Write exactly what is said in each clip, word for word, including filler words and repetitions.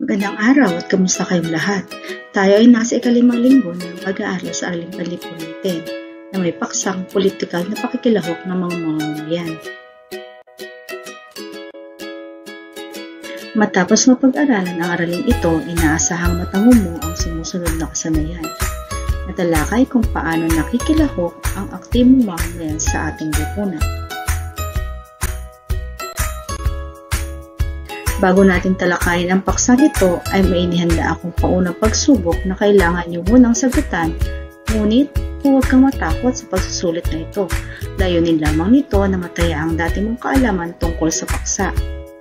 Magandang araw at kamusta kayong lahat? Tayo ay nasa ikalimang linggo ng pag-aaral sa Araling Panlipunan ten na may paksang politikal na pakikilahok ng mga mamamayan. Matapos mapag-aralan ang araling ito, inaasahang matangumo ang sumusunod na kasanayan. Natalakay kung paano nakikilahok ang aktibong mamamayan sa ating lipunan. Bago natin talakayin ang paksang ito, ay may inihanda akong paunang pagsubok na kailangan niyo munang sagutan, ngunit huwag kang matakot sa pagsusulit na ito. Layunin lamang nito na mataya ang dati mong kaalaman tungkol sa paksa.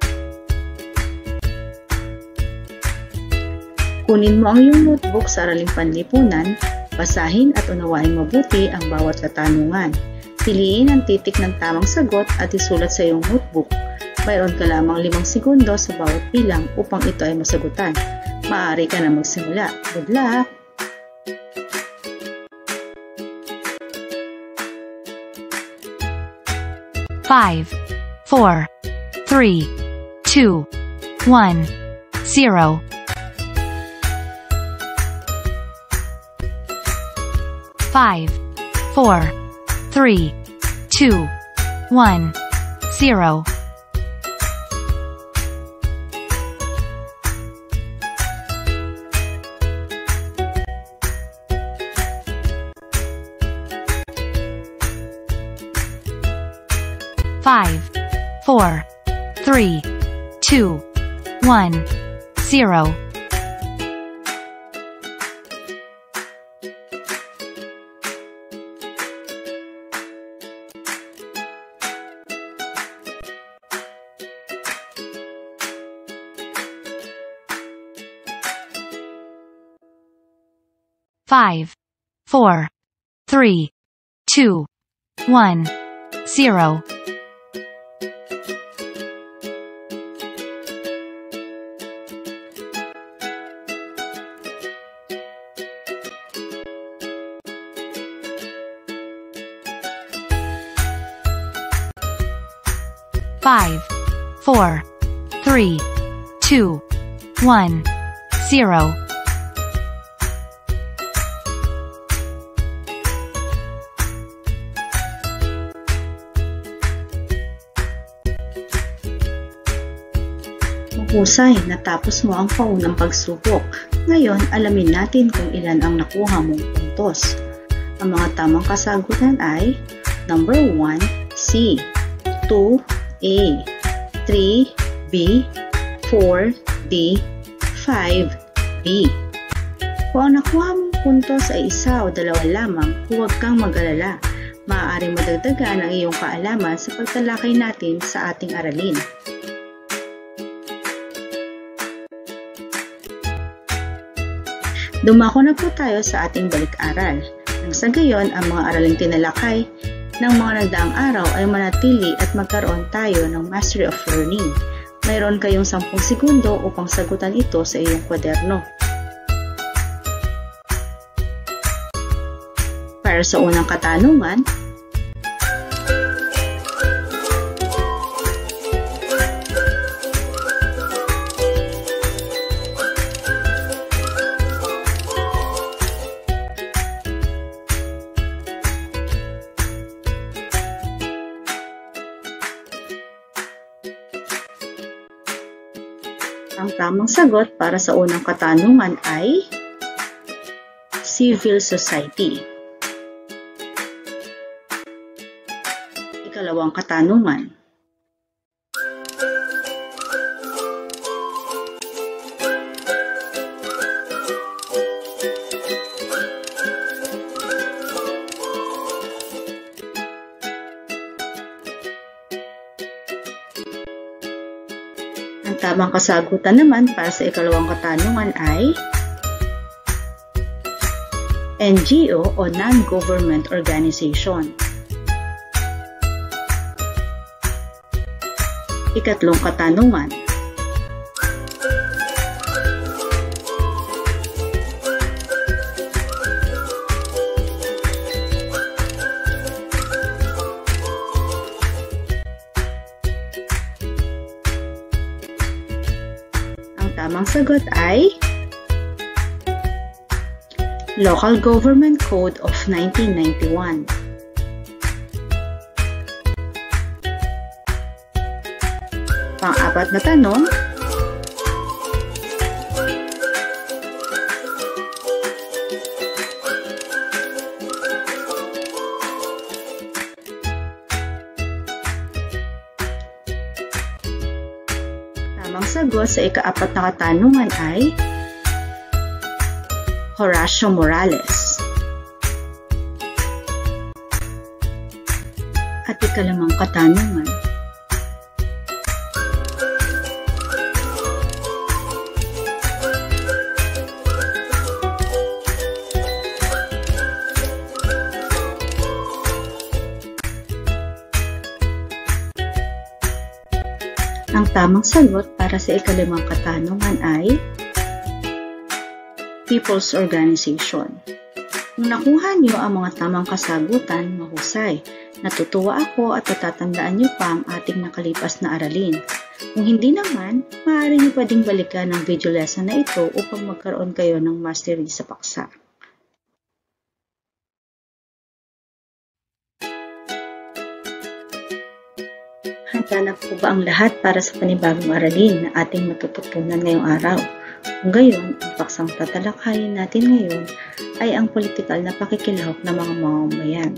Kunin mo ang iyong notebook sa Araling Panlipunan, basahin at unawain mabuti ang bawat katanungan. Piliin ang titik ng tamang sagot at isulat sa iyong notebook. Mayroon ka lamang limang segundo sa bawat bilang upang ito ay masagutan. Maaari ka na magsimula. Good luck! Five, four, three, two, one, zero. Five, four, three, two, one, zero. Five, four, three, two, one, zero. Five, four, three, two, one, zero. Five, four, three, two, one, zero. Mahusay, natapos mo ang paunang pagsubok. Ngayon, alamin natin kung ilan ang nakuha mong puntos. Ang mga tamang kasagutan ay number one, C, two, A, three, B, four, D, five, B. Kung ang nakuha mong puntos ay isa o dalawa lamang, huwag kang mag-alala. Maaaring madagdagan ang iyong kaalaman sa pagtalakay natin sa ating aralin. Dumako na po tayo sa ating balik-aral. Nang sa gayon, ang mga araling tinalakay ng mga nagdaang araw ay manatili at magkaroon tayo ng mastery of learning. Mayroon kayong sampung segundo upang sagutan ito sa iyong kwaderno. Para sa unang katanungan, ang tamang sagot para sa unang katanungan ay civil society. Ikalawang katanungan. Ang tamang kasagutan naman para sa ikalawang katanungan ay N G O o non-government organization. Ikatlong katanungan. tamang sagot ay Local Government Code of nineteen ninety-one. Pang-apat na tanong, tamang sagot sa ika-apat na katanungan ay Horacio Morales. At ikalimang katanungan, ang tamang sagot para sa ikalimang katanungan ay People's Organization. Kung nakuha niyo ang mga tamang kasagutan, mahusay. Natutuwa ako at natatandaan niyo pa ang ating nakalipas na aralin. Kung hindi naman, maaari niyo pwedeng balikan ang video lesson na ito upang magkaroon kayo ng mastery sa paksa. Handa na po ba ang lahat para sa panibagong aralin na ating matututunan ngayong araw? Kung gayon, ang paksang tatalakayin natin ngayon ay ang politikal na pakikilahok ng mga mamamayan.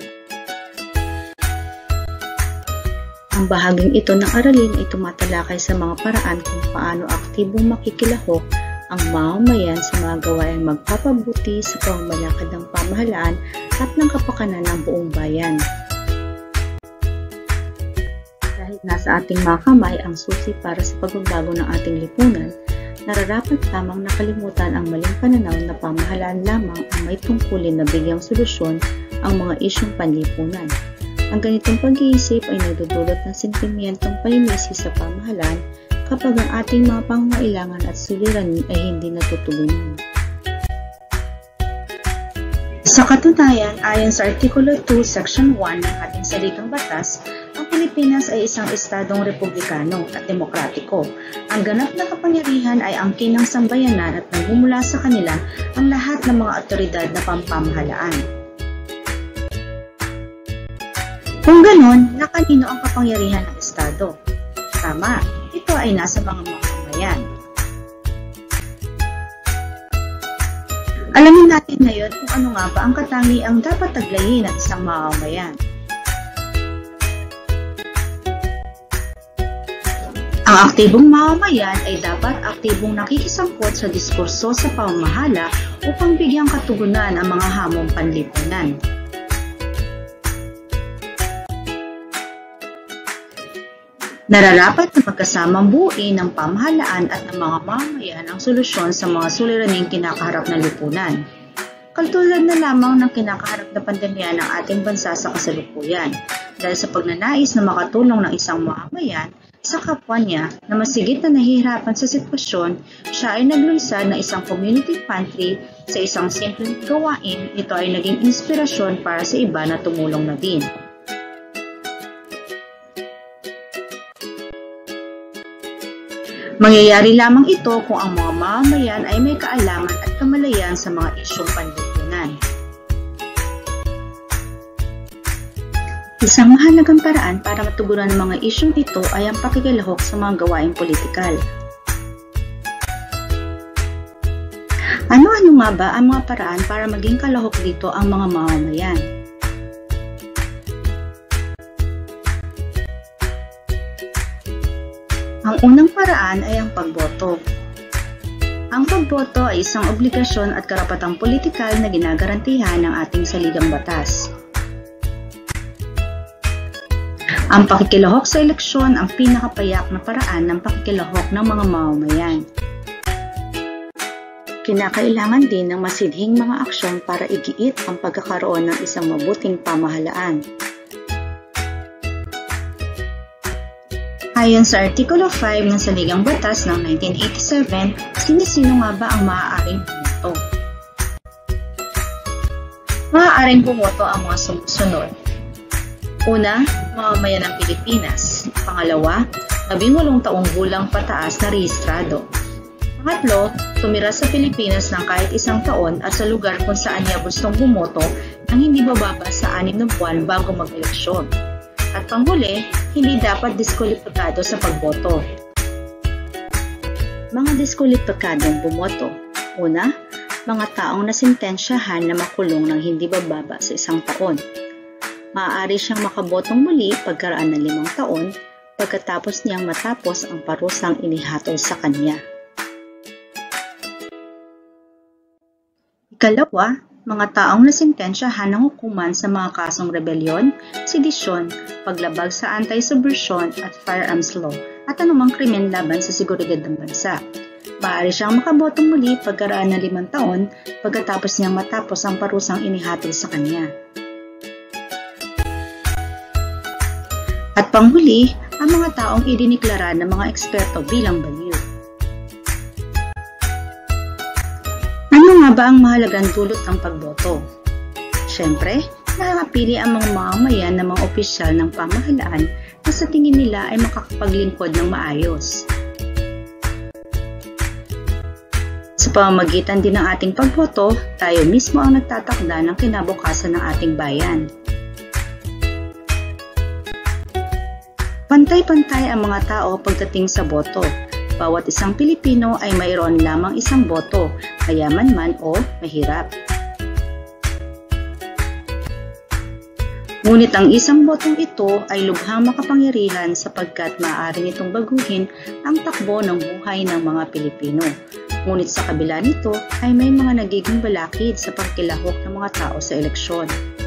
Ang bahaging ito ng aralin ay tumatalakay sa mga paraan kung paano aktibong makikilahok ang mamamayan sa mga gawaing magpapabuti sa pamamalakad ng pamahalaan at ng kapakanan ng buong bayan. Dahil nasa ating mga kamay ang susi para sa pagbabago ng ating lipunan, nararapat lamang nakalimutan ang maling pananaw na pamahalaan lamang ang may tungkulin na bigyang solusyon ang mga isyong panlipunan. Ang ganitong pag-iisip ay nagdudulot ng sentimentong paninisi sa pamahalaan kapag ang ating mga pangangailangan at suliranin ay hindi natutugunan. Sa katunayan, ayon sa Artikulo two, Section one ng ating saligang batas, ang Pilipinas ay isang estadong republikano at demokratiko. Ang ganap na kapangyarihan ay angkin ng sambayanan at nagmumula sa kanila ang lahat ng mga otoridad na pampamahalaan. Kung ganon, na kanino ang kapangyarihan ng estado? Tama, ito ay nasa mga mamamayan. Alamin natin ngayon kung ano nga ba ang katangiang dapat taglayin ng isang mamamayan. Ang aktibong mamamayan ay dapat aktibong nakikisangkot sa diskurso sa pamamahala upang bigyang katugunan ang mga hamong panlipunan. Nararapat na magkasamang buuin ng pamahalaan at ng mga mamamayan ang solusyon sa mga suliraning kinakaharap na lipunan. Katulad na lamang ng kinakaharap na pandemya ng ating bansa sa kasalukuyan, dahil sa pagnanais na makatulong ng isang mamamayan sa kapwa niya na masigit na nahihirapan sa sitwasyon, siya ay naglunsad ng isang community pantry sa isang simpleng gawain. Ito ay naging inspirasyon para sa iba na tumulong na din. Mangyayari lamang ito kung ang mga mamamayan ay may kaalaman at kamalayan sa mga isyong panlipunan. Isang mahalagang paraan para matugunan ang mga isyong ito ay ang pakikilahok sa mga gawaing politikal. Ano-ano nga ba ang mga paraan para maging kalahok dito ang mga mamamayan? Ang unang paraan ay ang pagboto. Ang pagboto ay isang obligasyon at karapatang politikal na ginagarantihan ng ating saligang batas. Ang pakikilahok sa eleksyon ang pinakapayak na paraan ng pakikilahok ng mga mamamayan. Kinakailangan din ng masidhing mga aksyon para igiit ang pagkakaroon ng isang mabuting pamahalaan. Ayon sa Artikulo five ng Saligang Batas ng nineteen eighty-seven, sino-sino nga ba ang maaaring bumoto? Maaaring bumoto ang mga sumusunod. Una, mamamayan ng Pilipinas. Pangalawa, labing walong taong gulang pataas na rehistrado. Pangatlo, tumira sa Pilipinas ng kahit isang taon at sa lugar kung saan niya gustong bumoto nang hindi bababa sa anim na buwan bago mag-eleksyon. At panghuli, hindi dapat diskwalipikado sa pagboto. Mga diskwalipikadong bumoto. Una, mga taong nasintensyahan na makulong ng hindi bababa sa isang taon. Maaari siyang makabotong muli pagkaraan ng limang taon pagkatapos niyang matapos ang parusang inihatol sa kanya. Ikalawa, mga taong nasintensyahan ng hukuman sa mga kasong rebelyon, sedisyon, paglabag sa anti-subversion at firearms law at anumang krimen laban sa seguridad ng bansa. Maaari siyang makabotong muli pagkaraan ng limang taon pagkatapos niyang matapos ang parusang inihatol sa kanya. At panghuli, ang mga taong idiniklara ng mga eksperto bilang baliw. Ano nga ba ang mahalagang dulot ng pagboto? Siyempre, nakakapili ang mga mamamayan ng mga opisyal ng pamahalaan na sa tingin nila ay makakapaglingkod ng maayos. Sa pamamagitan din ng ating pagboto, tayo mismo ang nagtatakda ng kinabukasan ng ating bayan. Pantay-pantay ang mga tao pagdating sa boto. Bawat isang Pilipino ay mayroon lamang isang boto, mayaman man o mahirap. Ngunit ang isang botong ito ay lubhang makapangyarihan sapagkat maaari nitong baguhin ang takbo ng buhay ng mga Pilipino. Ngunit sa kabila nito ay may mga nagiging balakid sa pagkilahok ng mga tao sa eleksyon.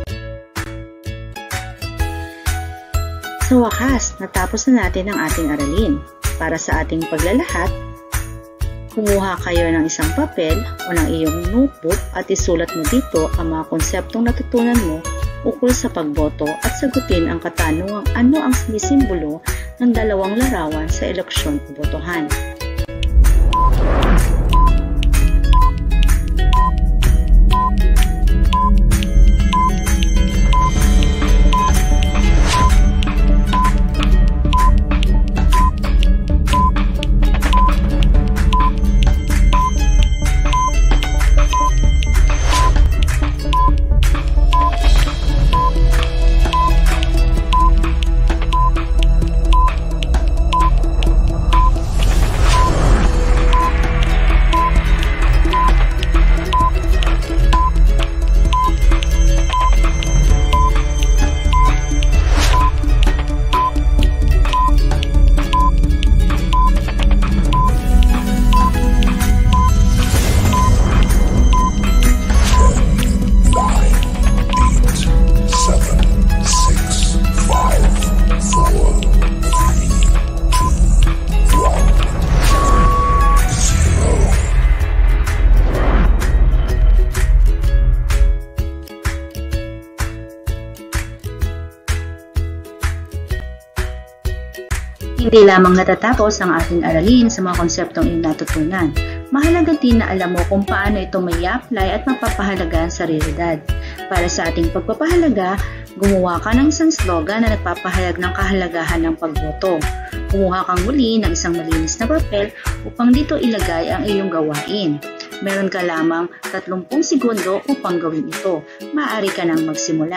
Sa wakas, natapos na natin ang ating aralin. Para sa ating paglalahat, kumuha kayo ng isang papel o ng iyong notebook at isulat mo dito ang mga konseptong natutunan mo ukol sa pagboto at sagutin ang katanungang ano ang sinisimbolo ng dalawang larawan sa eleksyon o botohan. Hindi lamang natatapos ang ating aralin sa mga konseptong iyong natutunan. Mahalaga din na alam mo kung paano ito may apply at mapapahalaga sa realidad. Para sa ating pagpapahalaga, gumawa ka ng isang slogan na nagpapahayag ng kahalagahan ng pagboto. Kumuha kang muli ng isang malinis na papel upang dito ilagay ang iyong gawain. Meron ka lamang tatlumpu segundo upang gawin ito. Maaari ka nang magsimula.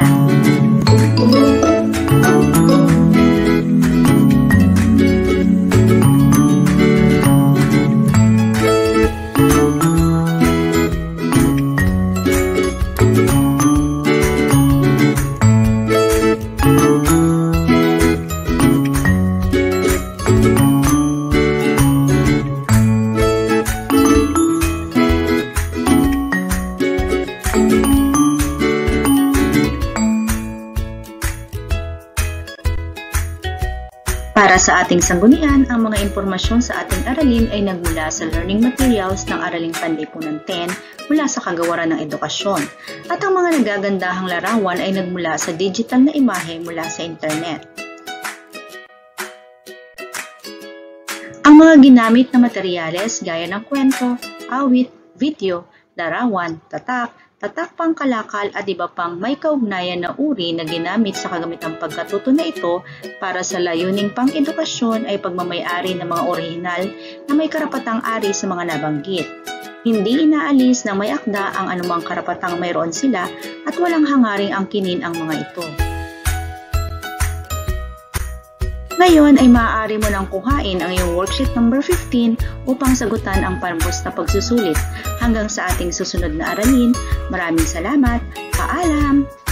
Para sa ating sanggunian, ang mga impormasyon sa ating aralin ay nagmula sa learning materials ng Araling Panlipunan ten mula sa Kagawaran ng Edukasyon at ang mga nagagandahang larawan ay nagmula sa digital na imahe mula sa internet. Ang mga ginamit na materyales gaya ng kwento, awit, video, larawan, tatak, tatak pangkalakal at iba pang may kaugnayan na uri na ginamit sa kagamitang pagkatuto na ito para sa layuning pang-edukasyon ay pagmamay-ari ng mga orihinal na may karapatang ari sa mga nabanggit. Hindi inaalis ng may akda ang anumang karapatang mayroon sila at walang hangaring angkinin ang mga ito. Ngayon ay maaari mo nang kuhain ang iyong worksheet number fifteen upang sagutan ang pambos na pagsusulit. Hanggang sa ating susunod na aralin, maraming salamat, paalam!